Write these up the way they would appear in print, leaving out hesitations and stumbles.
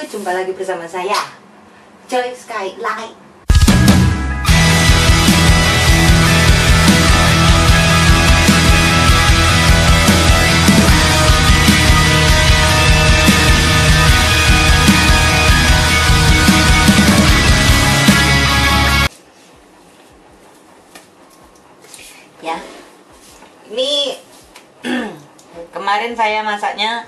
jumpa lagi bersama saya, Joy Skylight. Ya, ini kemarin saya masaknya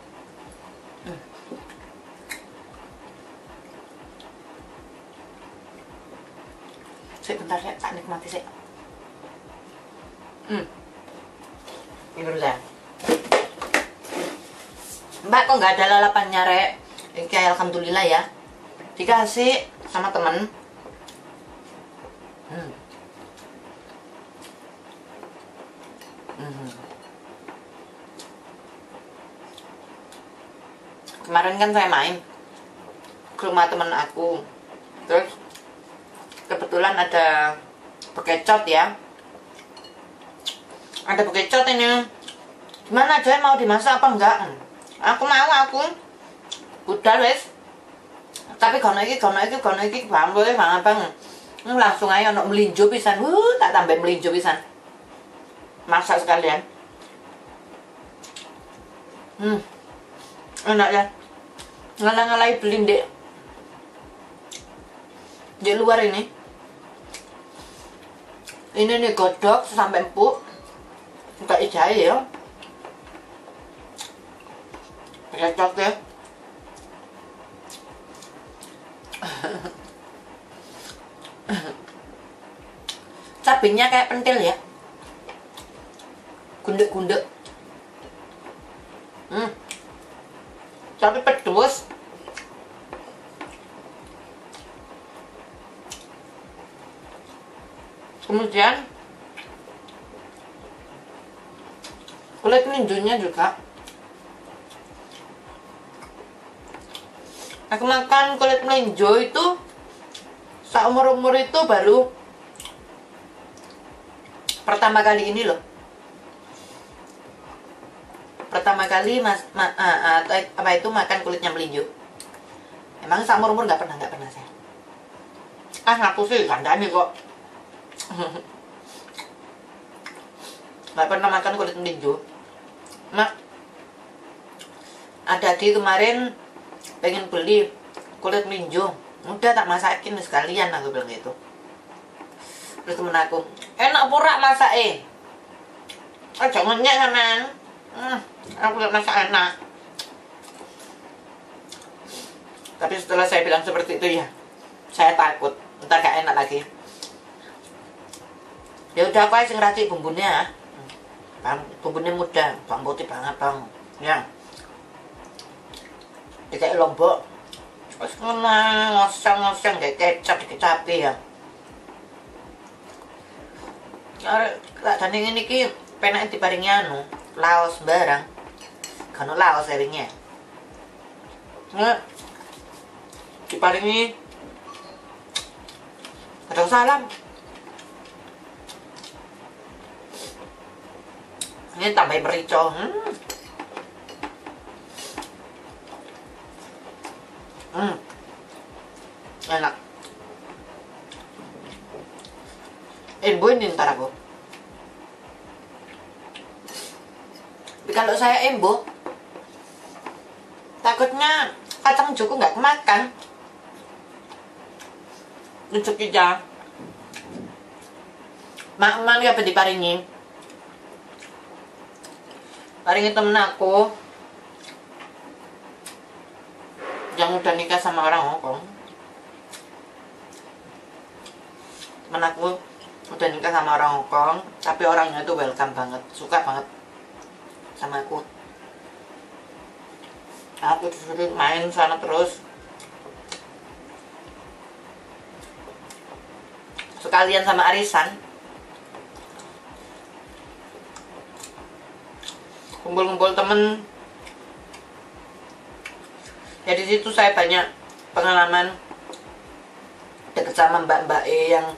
bentar ya, tak nikmati sih. Ini dulu saya. Mbak, kok nggak ada lalapannya, Rek? Ini alhamdulillah ya. Dikasih sama temen. Kemarin kan saya main ke rumah temen aku, terus kebetulan ada bekecot ya, ada bekecot ini. Gimana aja, mau dimasak apa enggak? Aku budal wes, tapi kono iki bang boleh bang langsung aja untuk melinjo pisan. Tak tambah melinjo pisan, masak sekalian. Enak ya, ngalah-ngalahi beli di luar ini nih godok sampai empuk, enggak jahe ya, cocok ya. Cabenya kayak pentil ya, gundek-gundek, tapi pedes. Kemudian kulit melinjonya juga. Aku makan kulit melinjo itu seumur-umur itu baru pertama kali ini loh. Pertama kali makan kulitnya melinjo. Emang seumur-umur nggak pernah saya. Ngaku sih kandani kok. Nggak pernah makan kulit melinjo. Mak, ada di kemarin pengen beli kulit melinjo, udah tak masakin sekalian, aku bilang gitu. Terus temen aku, enak pura masak jangan nyak sama aku gak masak enak. Tapi setelah saya bilang seperti itu ya, saya takut ntar gak enak lagi. Ya udah, aku aja ngeracik bumbunya. Bumbunya mudah, bawang putih banget bang. Ya, dikasih lombok, terus ngoseng kayak kecap dikit cabe ya. Dan ini ki penak diparingi laos barang, kan laos seringnya. Diparingi kadang salam. Ini tambahin merica. Enak. Embo ini ntar aku. Tapi kalau saya embo, takutnya kacang joko nggak kemakan. Lucu aja. Mak apa diparingi? Paringi temen aku yang udah nikah sama orang Hongkong. Temen aku udah nikah sama orang Hongkong, tapi orangnya tuh welcome banget, suka banget sama aku. Aku disuruh main sana terus, sekalian sama arisan. Kumpul-kumpul temen. Ya di situ saya banyak pengalaman deket sama mbak-mbak yang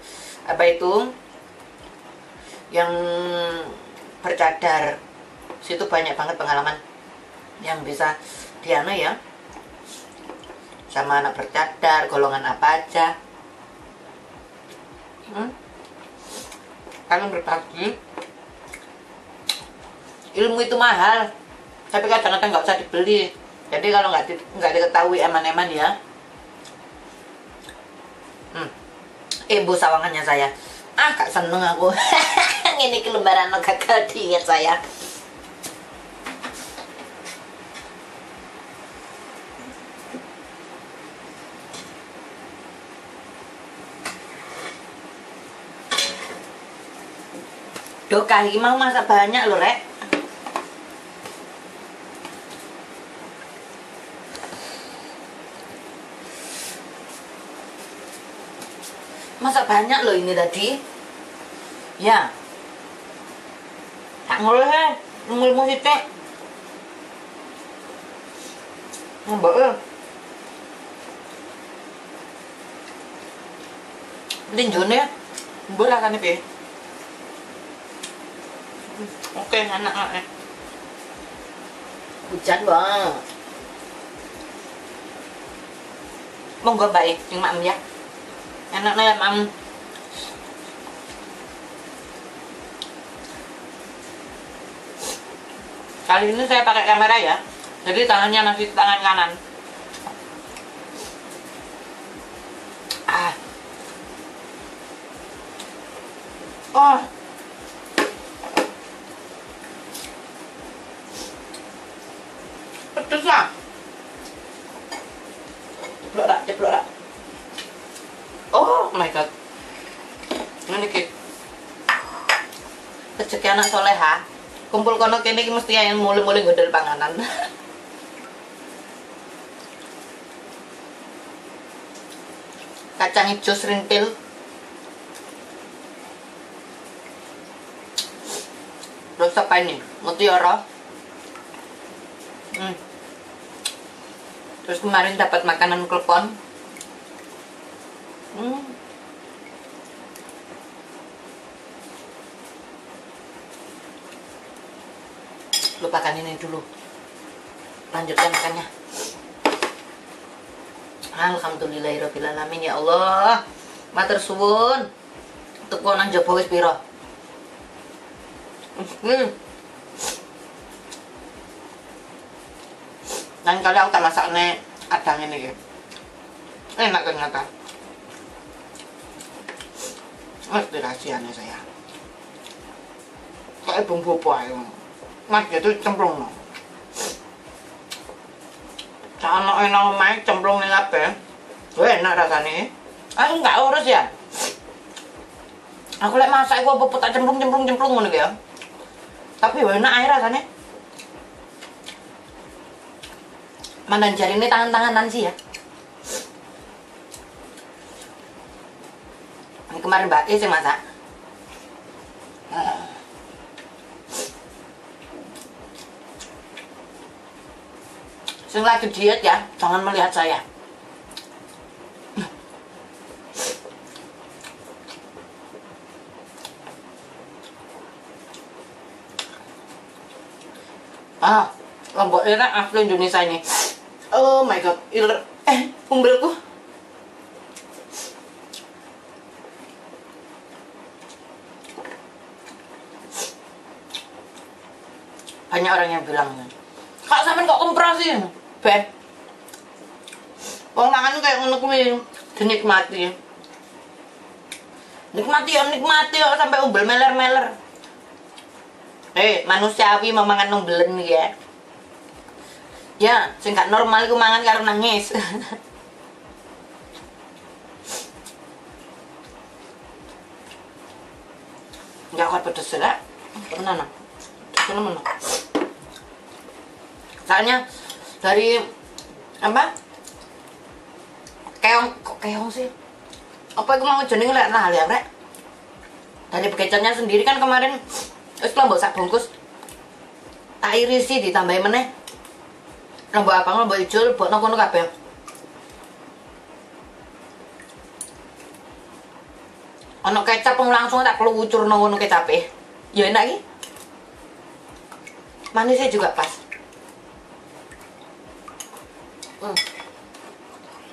yang bercadar. Situ banyak banget pengalaman yang bisa ya sama anak bercadar, golongan apa aja. Kalian berbagi. Ilmu itu mahal, tapi kadang-kadang nggak usah dibeli. Jadi kalau nggak diketahui eman-eman ya. Ibu sawangannya saya. Gak seneng aku. Ini ke lembaran gagal diet saya. Duh, kali mau masak banyak loh, Rek. Masak banyak loh ini tadi. Ya. Tak ngoleh, ngulmu sitik. Mbak. Linjone, mbak lah kan piye. Oke, enak. Hujan banget. Monggo baik, yang mak ya. Enaknya mam. Kali ini saya pakai kamera ya, jadi tangannya masih tangan kanan. Oh, pedes lah. Ceplok rak. Oh my god. Ini ki. Rezeki anak soleha. Kumpul kono kene iki mesti yang mulai-mulai godel panganan. Kacang hijau serintil. Terus apa ini? Mutiara. Terus kemarin dapat makanan klepon. Lupakan ini dulu. Lanjutkan makannya. Alhamdulillahirrahmanirrahim. Ya Allah, matur suwun. Teko nang jaba wis pira? Nang kali aku tak masakne adang ini ya. Enak ternyata. Mesti rahasianya saya. Kayak bumbu apa ya? Mas itu cemplung. Cara enak main cemplung ini apa? Enak rasanya. Aku nggak urus ya. Aku lek masak aku apa tak cemplung ngono ya. Tapi enak air rasanya. Mandan jari ini tangan-tanganan sih ya. Ini kemarin Mbak sih masak. Sing lagi diet ya, jangan melihat saya. Lombok enak asli Indonesia ini. Oh my god, iler. Umbelku. Banyak orang yang bilang, Kak sampean kok kompresi? Ben. Wong mangan kayak ngono kuwi dinikmati. Nikmati ya sampai umbel meler-meler. Manusiawi memangan umbelen ya. Ya, sing gak normal iku mangan karo nangis. Enggak kuat pedes lah. Tenan. Tenan. Soalnya dari apa? Keong sih. Apa itu mau jenenge lek nah ya, Rek? Dari kecapnya sendiri kan kemarin wis lombok sak bungkus. Tak irisi ditambahi meneh. Lombok abang, lombok ijo, lombok kono kabeh. Ono kecap langsung tak kelucurno ngono kecape. Ya enak iki. Manisnya juga pas.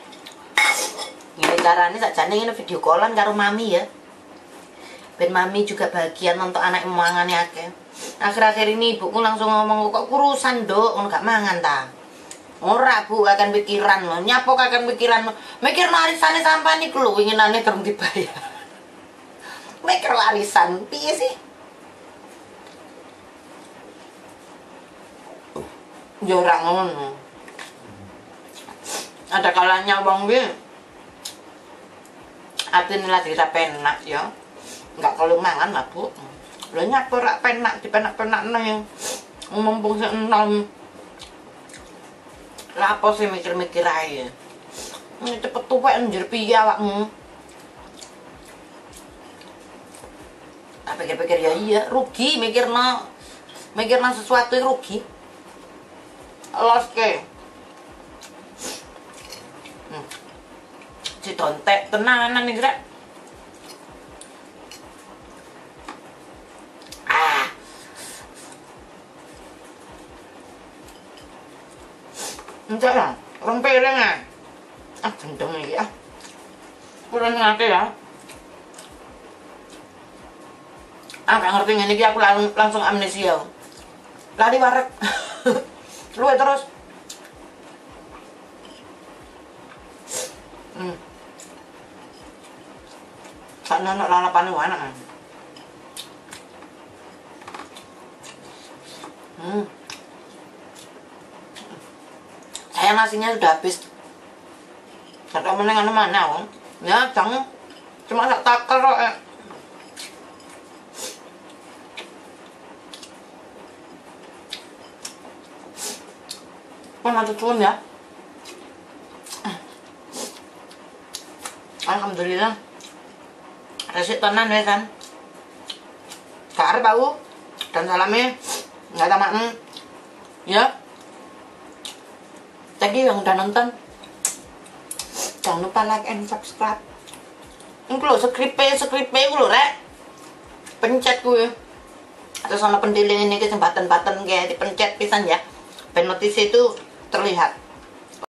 Caranya sakjane ini video callan karo mami ya. Ben mami juga bahagia nonton anak mangane akeh. Akhir-akhir ini ibuku langsung ngomong, kok kurusan Dok, ngono gak mangan ta. Ora Bu, akan pikiran lo, nyapok akan pikiran lo. Mikir arisane sampean iku lho winginane durung dibayar. Mikir arisan piye sih? Ya ora ngono. Ada kalanya wong kuwi atine lagi ra penak ya. Enggak kalau mangan lah Bu. Lho nyapa ora penak dipenak-penakno yang mumpung sik enom. Lah apa sih mikir-mikir ae. Ini cepet tuwek njer piye awakmu. Tak pikir-pikir ya iya, rugi mikirno sesuatu rugi. Loske. Cidontek tenanan iki rek. Enggak lah, rong piring ah. Gendeng iki ah. Kurang ngate ya. Gak ngerti ngene iki aku langsung amnesia. Lari wareg. Luwe terus. Sak anak lalapane enak. Saya nasinya sudah habis. Kata meneng mana om? Ya jangan cuma tak takar kok. Pun ada cuan ya. Alhamdulillah. Resik tenan ya kan. Kare bau dan salamnya nggak ada makan. Ya. Thank you yang udah nonton. Jangan lupa like and subscribe. Ini lho skripe lho rek. Pencet gue. Terus sama pendiling ini kesempatan-batan kayak dipencet pisan ya. Ben notis itu terlihat.